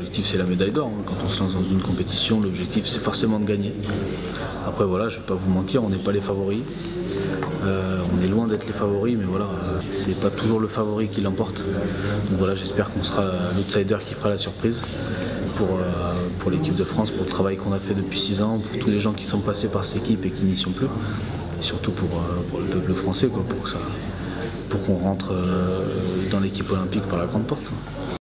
l'objectif c'est la médaille d'or. Quand on se lance dans une compétition, l'objectif c'est forcément de gagner. Après voilà, je ne vais pas vous mentir, on n'est pas les favoris. On est loin d'être les favoris, mais voilà, c'est pas toujours le favori qui l'emporte. Donc voilà, j'espère qu'on sera l'outsider qui fera la surprise pour l'équipe de France, pour le travail qu'on a fait depuis 6 ans, pour tous les gens qui sont passés par cette équipe et qui n'y sont plus, et surtout pour le peuple français, pour qu'on rentre dans l'équipe olympique par la grande porte.